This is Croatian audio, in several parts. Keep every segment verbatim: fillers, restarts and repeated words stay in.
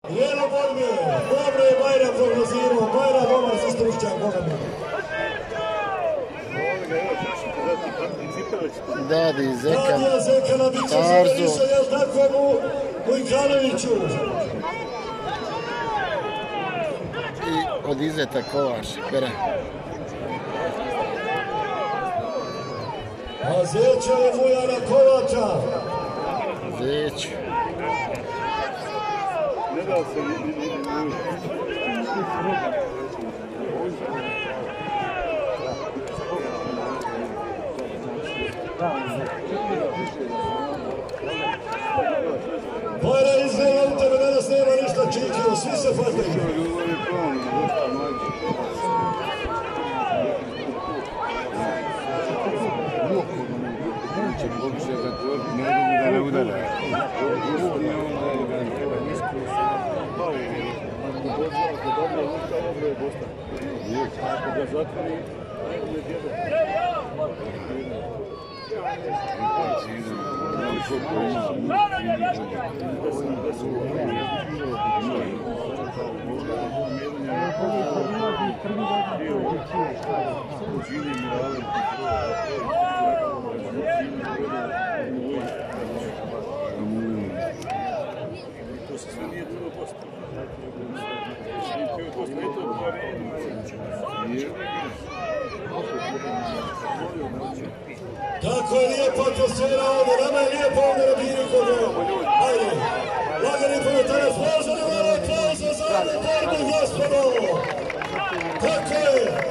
Jelo borbe, dobro je Bajra prognozirao, Bajra dobar sa stručnjak, Boga mi. Dadi, Zekan, Dadija Zekana, bit će Tarzo, jel tako mu Vujkanoviću. I od Izeta Kovaš, Pera. A Zećo je Vujana Kovača. Zećo. Ne dao se ni... Bajra izgleda u tebe, danas nema ništa čikio, svi se fataju. Da ne udara. Kako je lijepa atmosfera ovdje, nama je lijepo ovdje na Birikovlju. Ajde, lagani povjetanac, možda ne mora aplauza za ovu borbu, gospodo. Tako je.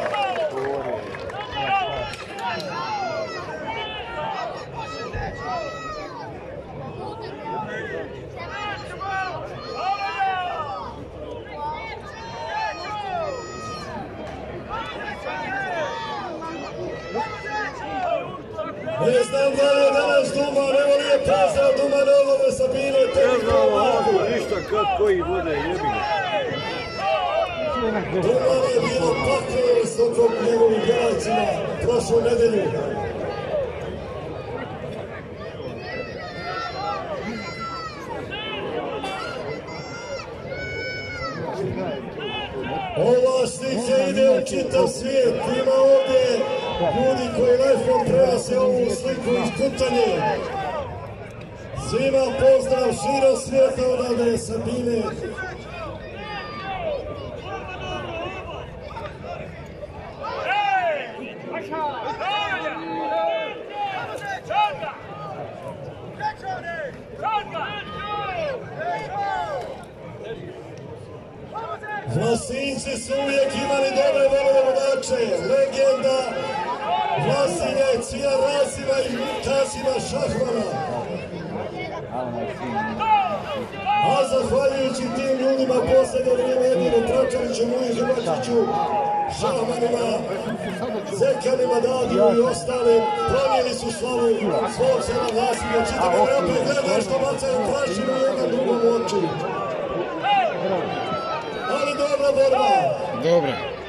Ne znam da je danas Duma, evo li je pozdrav Duma Novove Sabine, tebi ovako. Ništa kad koji vode jebine. Duma je bilo pakao s okom njegovim gledalcima prošlu nedelju. Ova slika ide u čitav svijet, ima ovdje ljudi koji live-om prenose ovu sliku iz Kutanje. Svima pozdrav širom svijeta odavde je Sabine. Vlasinci su uvijek imali dobre volovodače, legenda Vlasinja je Cija Rasima i Kasima Šahmana. A zahvaljujući tim ljudima posljednje vrijeme jedino Tračeviću, Muji Hivačiću, Šahmanima, Zekanima, Dadiju i ostalim pronijeli su slavu svog sena Vlasinja. Čitamo naprijed, gledaj što bacaju prašinu jedan drugom u oči. Ali dobra borba. Dobra.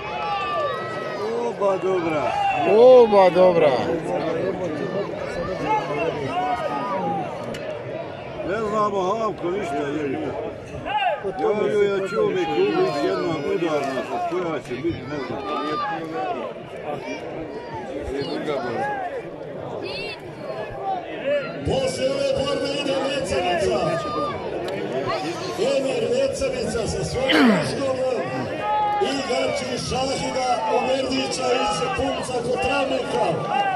Oba dobra. Oba dobra. Ne znamo Havko ništa je. Javio ja čuo mi Kubić jedna udarna, a koja će biti ne znam. Poslije ove borbe ide Mecevica. Emir Mecevica sa svojom muškom i Garči Šahida Omerdića iz Punca kod Travnika.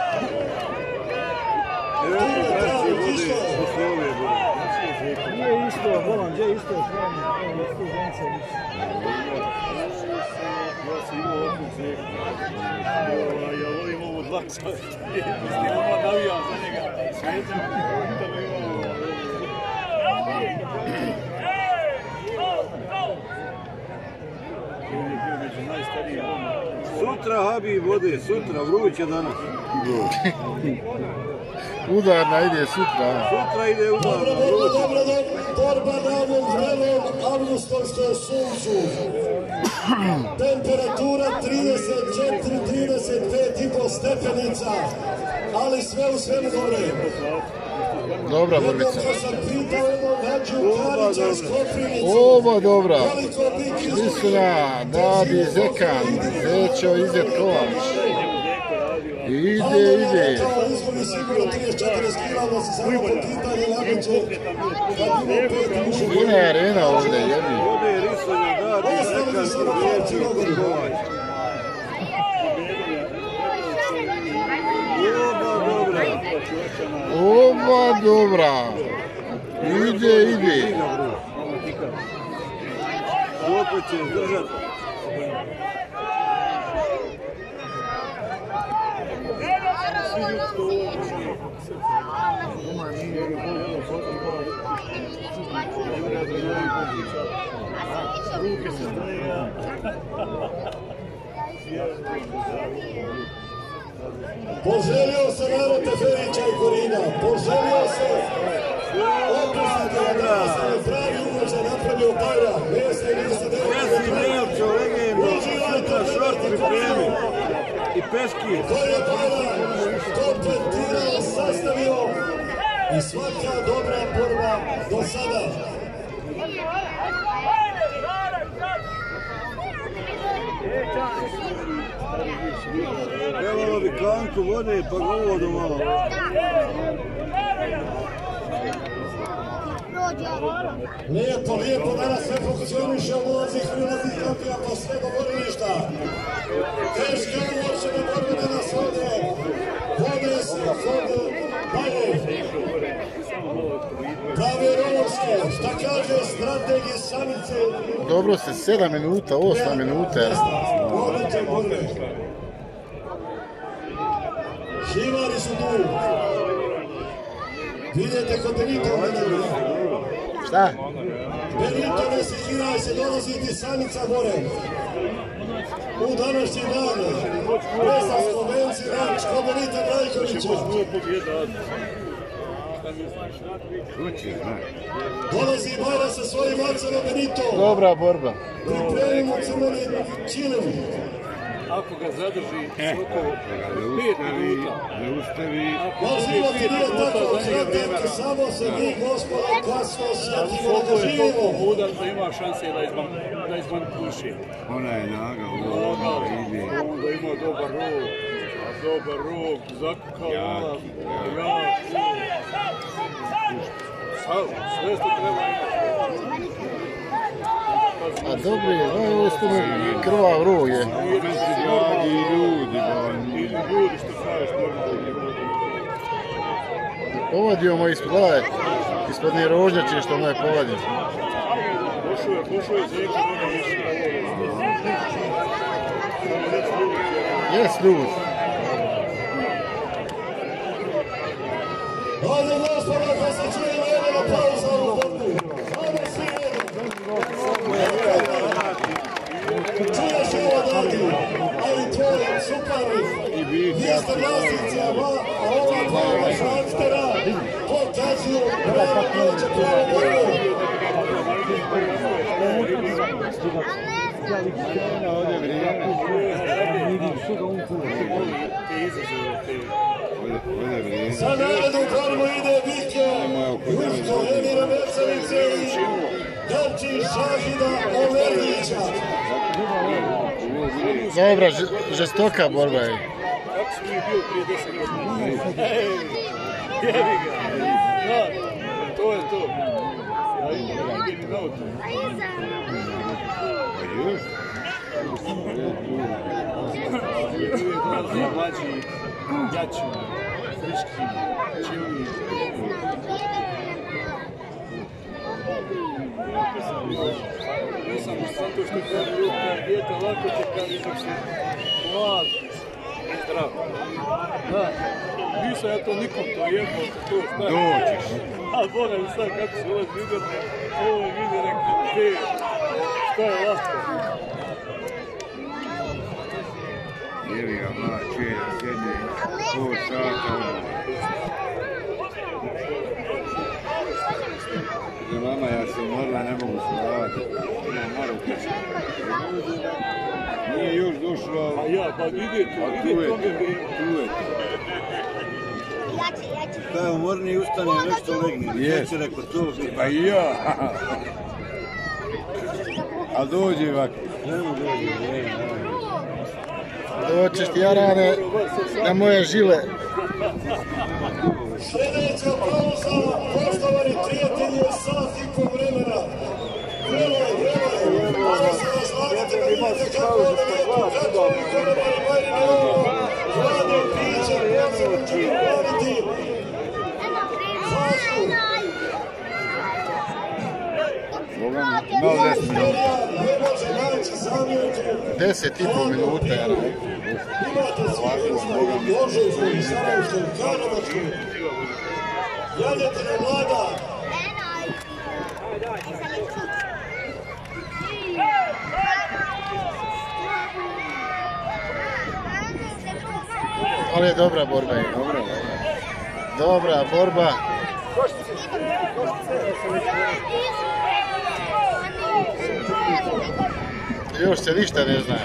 Evo braći vode posle ove borbe. Nije isto, volam, gdje isto je Travnik, ovo je tu Zenca. Ja sam imao ovakvu ceku. Ja volim ovo dva časa. Ovo navijam za njega. Sveđam, da me imamo. Sutra Habib vode, sutra, vruće danas. Udarna ide sutra. Sutra ide udarna, Dobro, vruće. dobro, dobro, borba na ovom vrelom avgustovskom suncu. Temperatura trideset četiri trideset pet i po stepenica, ali sve u svemu dobro. Dobra borbica. Jednom ko sam pitao jednom Oba dobra. Isuna, Dadi, Zekan, Zećo, Izet, Kovač. Ide, ide. Fina je arena ovdje, jebi. Oba dobra. Ide, ide. Opet će držati. Ruke se stoje. Poželio se narod Teferića i Korida, poželio se opustiti da se ne pravi uvođa napravio Bajra, mjesta i niste deo. Jesi Neopćo, legenda, sutra šort pripremi i peški. To je Bajra, kompletirao, sastavio i svaka dobra borba do sada. Trebalo bi kanku vode pa ga uvodu malo. Lijepo, lijepo, danas sve funkcioniše, ulazi prilaznih kapija po sve govorilišta. Teška uočena borba danas ovdje. Vode se, vode dalje. Prave Romovske, šta kaže strategije samice? Dobro se, sedam minuta, osam minuta. Volite borbe. Živari su tu. Vidite kod Benito Benito. Šta? Benito ne se igraj se dolaziti sanica gore. U današnji dan. Presa Slovenci, Ranč, kod Benita Drajkovića. Dolazi Bajra sa svojim macarom Benito. Dobra borba. Pripremimo crveni čilom. Ako ga zadrži oko pet minuta, ne ustavi. Pozivam ti nije tako, znate, samo se mi, gospodo, kasno sjetimo da ga živimo. Koliko je toliko udar da ima šanse da izmanipuliše. Ona je naga, ona ide. Onda ima dobar rog, dobar rog, zakukao ona, jak. Sve što treba imati. A dobro je, ovo je stvarno krvav rog je. Dragi ljudi, ili ljudi što kažeš normalno. Povadio mu ispod, gledaj, ispod nije rožnjače što mu je povadio. Pošao je, pošao je Zećo, ono više. Jes ljud. Hajde, gospodo, da se čuje jedina pauza u borbu. Hajde svi jedin. Čuješ ovo Dadi, ali tvoj suparnik, vi ste vlasnici, a ova dva šanstera pokazuju pravo dođe pravo borbu. Sa naredom borbu ide Vike, Juško, Emira Mercevice i Danči Šahida Overnića. Dobra, žestoka borba je. Kako su mi bio prije deset godina? Jevi ga. Da, to je to. Ja idem i na to. Pa još? Mlađi, jači, friški, čili. Nisam zato što kada ruka djeta lako će kada izaći mlad i zdrav. Da, nisam ja to nikom to jedno, to znaš. Dođeš. Ali Boga mi sad kako se ulazi vidjeti, ovo vidi rekli, te, šta je lako. Jevi ga mlad čuje da sjedi pol sata. Mama, ja sam umorila, ne mogu spavati. Imam moru kući. Nije još došlo. A ja, pa vidite, A tu vidite je, tome vrijeme. tu je. Kada je umorni ustane, nešto legne. Zećo rekao to. Pa i ja. A dođi ovako. Doćeš ti Jarane na moje žile. Sljedeća pauza, poštovani prijatelji, je sat i po vremena. Vrelaj, vrelaj, malo se razlagate da vidite kako je lijepo, kako ovi konobari Bajrine ovo hlade piće, posebno ću uraditi fazu. Ne može naći zamjerku. Deset i pol minuta, Jarane. Imate svi u Joževskoj i Sarajevskoj, Karlovačkoj. Janjetina mlada. Ali je dobra borba. Je. Dobra, dobra borba. Još se ništa ne zna.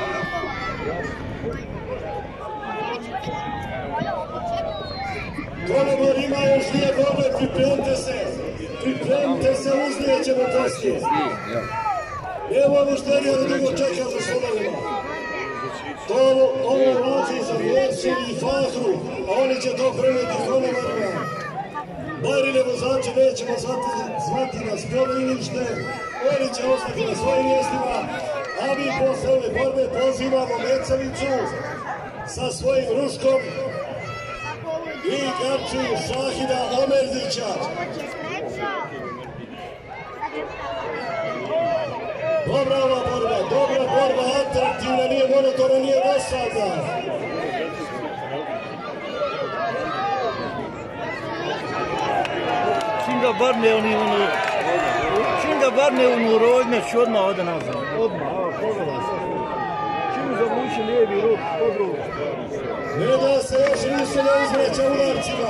Konobor ima još dvije borbe, pripremite se. Pripremite se, uznijet ćemo poslije. Evo mušterija da dugo čeka za sudovima. Ovo vlazi za Vjesu i Fahru, a oni će to preneti konobarima. Bajrine vozače nećemo zvati na spomenilište, oni će ostati na svojim mjestima, a mi posle ove borbe pozivamo Mecavicu sa svojim ruškom i Garču Šahida Omerdića. Dobra ova borba, dobra borba, atraktivna, nije monotona, nije dosadna. Čim ga barne oni ono... Čim ga barne ono rodnjač, odmah ode nazad. Odmah, a pogledaj se. Čim zavuči lijevi ruk, podrugu. Ne da se još nisu ne uzvreća udarcima.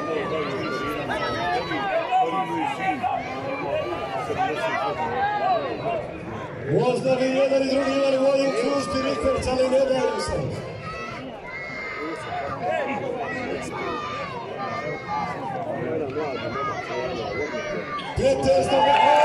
Možda bi jedan i drugi imali volju kružiti rikverc, ali ne daju se. petnaest